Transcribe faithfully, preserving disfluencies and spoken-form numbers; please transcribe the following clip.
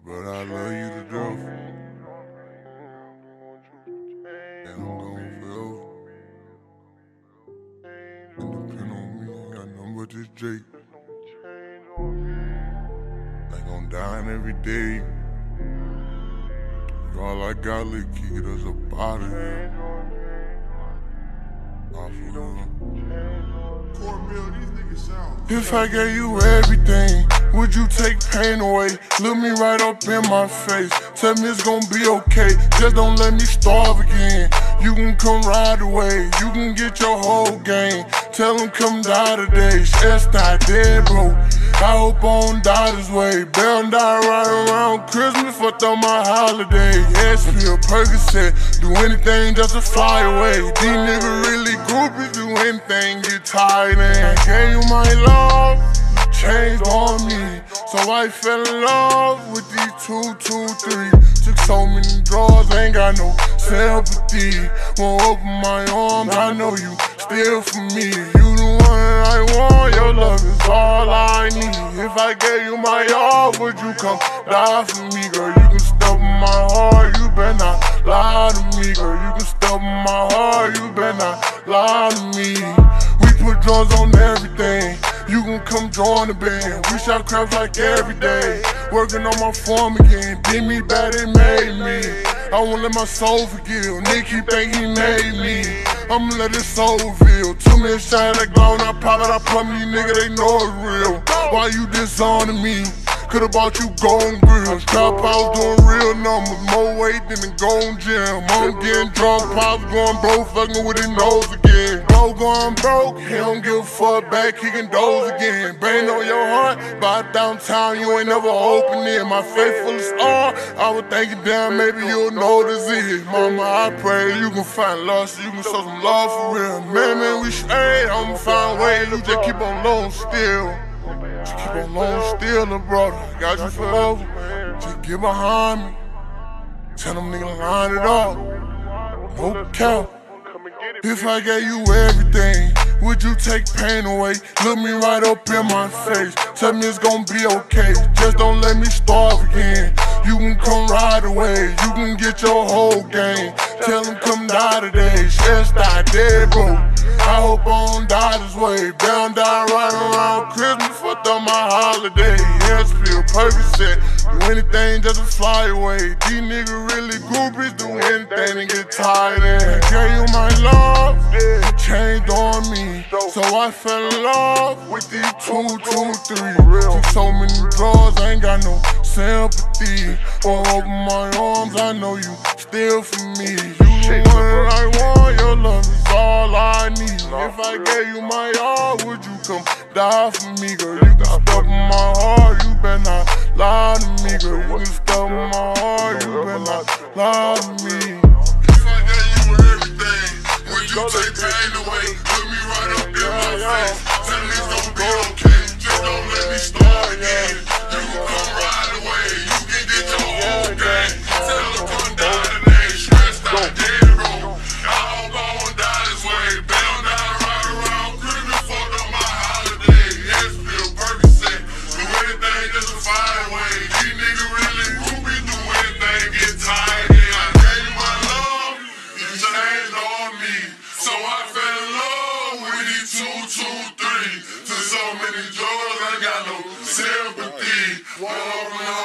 But I love you to death, and I'm gone forever. And depend on me, ain't got nothing but this Jake. Ain't gon' dying every day. All I got, Lil Kee, get us up out of here. Off of them. If I gave you everything, would you take pain away? Look me right up in my face, tell me it's gon' be okay. Just don't let me starve again. You can come ride away, you can get your whole gang. Tell them come die today, stressed out dead bro. I hope I don't die this way. Bound die right around Christmas, fucked up my holiday. Yes, feel Percocet, do anything just to fly away. These niggas really groupies, do anything, get tired. And I gave you my love, you changed on me. So I fell in love with these two, two, three. Took so many draws, ain't got no sympathy. Won't open my arms, I know you still for me. You the one I want, your love is all I need. If I gave you my all, would you come die for me, girl? You can step in my heart, you better not lie to me, girl. You can step in my heart, you better not lie to me. We put drugs on everything, you can come join the band. We shot craps like every day, working on my form again. Did me bad, it made me. I won't let my soul forgive, Nicky think he made me. I'ma let his soul reveal. Too many shots that glow and I pop it, I plumb these niggas, they know it's real. Why you disowning me? Could've bought you golden grills. Trap house doing real numbers, more weight than the golden gym. I'm getting drunk, pops going broke, fucking with his nose again. Bro going broke, he don't give a fuck, back kicking doors again. Bang on your heart, by downtown, you ain't never open it. My face full of star, I was thinking, damn, maybe you'll notice it. Mama, I pray you can find love so you can show some love for real. Man, man, we straight, I'ma find ways, you just keep on low still. Just keep on low still, little brother. Got you forever. Just get behind me. Tell them niggas line it up. No cap. If I gave you everything, would you take pain away? Look me right up in my face, tell me it's gon' be okay. Just don't let me starve again. You can come ride away, you can get your whole gang. Tell them come die today, stressed out dead bro. I hope I don't die this way. Bound die right around Christmas, fucked up my holiday. Yes, feel Percocet, do anything just to fly away. These niggas really groupies, do anything and get tired. And I gave you my love, you changed on me. So I fell in love with these two, two, three. Took so many draws, I ain't got no sympathy. Won't open my arms, I know you still for me. You the one I want, your love is all I need. If I gave you my all, would you come die for me, girl? You can step in my heart, you better not lie to me, girl. You can step in my heart, you better not lie to me. If I gave you everything, would you take pain away? Put me right up in my face, tell me it's gon' be okay. Just don't let me start again. You can come ride away, you can get your whole gang. Tell them come die today, stressed out dead bro. I hope I won't die this way. Bound die right around Christmas, fucked up my holiday. Yes, feel Percocet, do anything just to find a way. These niggas really groupies, do anything, get tired. Yeah, I gave you my love, you changed on me. So I fell in love with these two, two, three. To so many drugs, I got no sympathy. Well,